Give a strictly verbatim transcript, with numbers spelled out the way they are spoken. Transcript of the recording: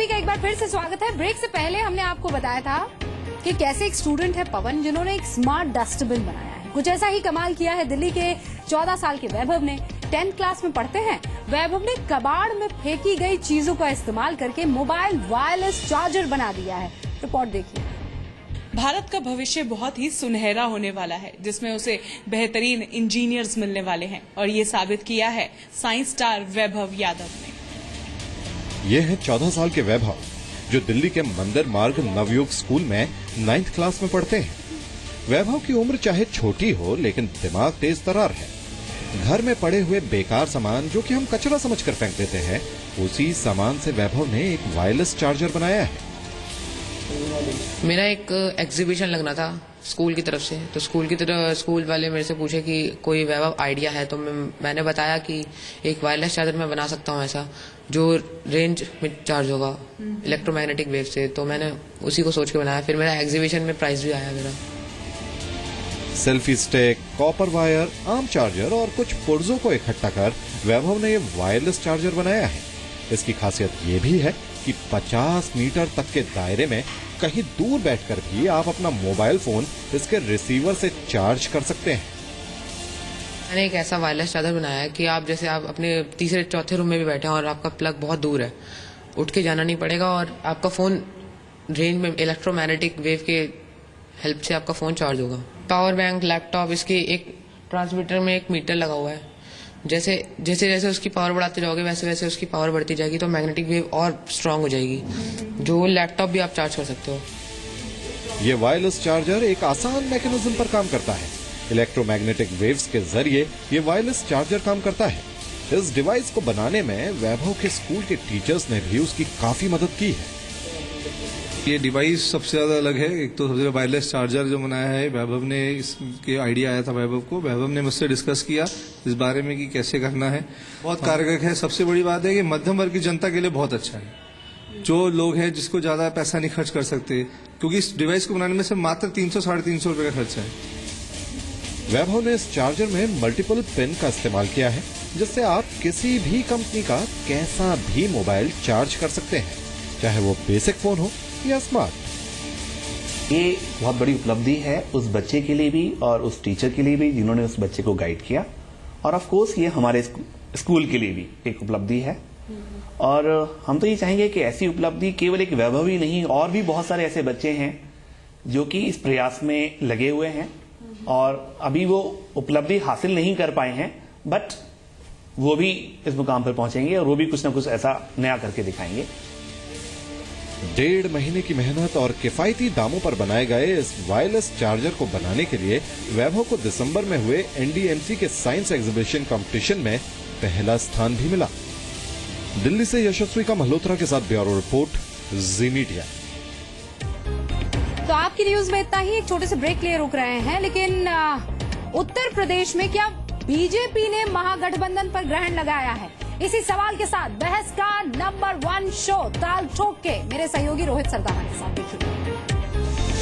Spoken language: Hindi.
सभी का एक बार फिर से स्वागत है। ब्रेक से पहले हमने आपको बताया था कि कैसे एक स्टूडेंट है पवन, जिन्होंने एक स्मार्ट डस्टबिन बनाया है। कुछ ऐसा ही कमाल किया है दिल्ली के चौदह साल के वैभव ने। टेंथ क्लास में पढ़ते हैं वैभव ने कबाड़ में फेंकी गई चीजों का इस्तेमाल करके मोबाइल वायरलेस चार्जर बना दिया है। रिपोर्ट देखिए। भारत का भविष्य बहुत ही सुनहरा होने वाला है, जिसमें उसे बेहतरीन इंजीनियर्स मिलने वाले हैं, और ये साबित किया है साइंस स्टार वैभव यादव ने। ये है चौदह साल के वैभव, जो दिल्ली के मंदिर मार्ग नवयुग स्कूल में नाइन्थ क्लास में पढ़ते हैं। वैभव की उम्र चाहे छोटी हो, लेकिन दिमाग तेज तर्रार है। घर में पड़े हुए बेकार सामान, जो कि हम कचरा समझकर फेंक देते हैं, उसी सामान से वैभव ने एक वायरलेस चार्जर बनाया है। मेरा एक एग्जीबिशन लगना था स्कूल की तरफ से, तो स्कूल की तरफ स्कूल वाले मेरे से पूछे कि कोई वैभव आइडिया है, तो मैं, मैंने बताया कि एक वायरलेस चार्जर मैं बना सकता हूँ ऐसा जो रेंज में चार्ज होगा इलेक्ट्रोमैग्नेटिक वेव से। तो मैंने उसी को सोच के बनाया। फिर मेरा एग्जीबिशन में प्राइज भी आया मेरा। सेल्फी स्टिक, कॉपर वायर, आम चार्जर और कुछ पुर्जों को इकट्ठा कर वैभव ने ये वायरलेस चार्जर बनाया है। इसकी खासियत ये भी है कि पचास मीटर तक के दायरे में कहीं दूर बैठकर भी आप अपना मोबाइल फोन इसके रिसीवर से चार्ज कर सकते हैं। मैंने एक ऐसा वायरलेस चार्जर बनाया है कि आप जैसे आप अपने तीसरे चौथे रूम में भी बैठे हैं और आपका प्लग बहुत दूर है, उठ के जाना नहीं पड़ेगा और आपका फोन रेंज में इलेक्ट्रोमैग्नेटिक वेव के हेल्प से आपका फोन चार्ज होगा। पावर बैंक, लैपटॉप, इसके एक ट्रांसमीटर में एक मीटर लगा हुआ है। जैसे जैसे जैसे उसकी पावर बढ़ाते जाओगे वैसे वैसे उसकी पावर बढ़ती जाएगी, तो मैग्नेटिक वेव और स्ट्रांग हो जाएगी, जो लैपटॉप भी आप चार्ज कर सकते हो। ये वायरलेस चार्जर एक आसान मैकेनिज्म पर काम करता है। इलेक्ट्रोमैग्नेटिक वेव्स के जरिए ये वायरलेस चार्जर काम करता है। इस डिवाइस को बनाने में वैभव के स्कूल के टीचर्स ने भी उसकी काफी मदद की है। ये डिवाइस सबसे ज्यादा अलग है। एक तो सबसे ज्यादा वायरलेस चार्जर जो बनाया है वैभव ने, इसके आइडिया आया था वैभव को। वैभव ने मुझसे डिस्कस किया इस बारे में कि कैसे करना है। बहुत कारगर है। सबसे बड़ी बात है कि मध्यम वर्ग की जनता के लिए बहुत अच्छा है। जो लोग हैं जिसको ज्यादा पैसा नहीं खर्च कर सकते, क्योंकि इस डिवाइस को बनाने में सिर्फ मात्र तीन सौ साढ़े तीन सौ रुपए का खर्चा है। वैभव ने इस चार्जर में मल्टीपल पिन का इस्तेमाल किया है, जिससे आप किसी भी कंपनी का कैसा भी मोबाइल चार्ज कर सकते हैं, चाहे वो बेसिक फोन हो या स्मार्ट। ये बहुत बड़ी उपलब्धि है उस बच्चे के लिए भी और उस टीचर के लिए भी जिन्होंने उस बच्चे को गाइड किया, और ऑफ कोर्स ये हमारे स्कूल के लिए भी एक उपलब्धि है। और हम तो ये चाहेंगे कि ऐसी उपलब्धि केवल एक वैभव ही नहीं, और भी बहुत सारे ऐसे बच्चे हैं जो कि इस प्रयास में लगे हुए हैं और अभी वो उपलब्धि हासिल नहीं कर पाए हैं, बट वो भी इस मुकाम पर पहुंचेंगे और वो भी कुछ ना कुछ ऐसा नया करके दिखाएंगे। डेढ़ महीने की मेहनत और किफायती दामों पर बनाए गए इस वायरलेस चार्जर को बनाने के लिए वैभव को दिसंबर में हुए एनडीएमसी के साइंस एग्जीबिशन कंपटीशन में पहला स्थान भी मिला। दिल्ली से यशस्वी का मल्होत्रा के साथ ब्यूरो रिपोर्ट, जी मीडिया। तो आपकी न्यूज में इतना ही। एक छोटे से ब्रेक लिए रुक रहे हैं, लेकिन उत्तर प्रदेश में क्या बीजेपी ने महागठबंधन पर ग्रहण लगाया है? इसी सवाल के साथ बहस का नंबर वन शो ताल ठोक के मेरे सहयोगी रोहित सरदाना के साथ देखिए।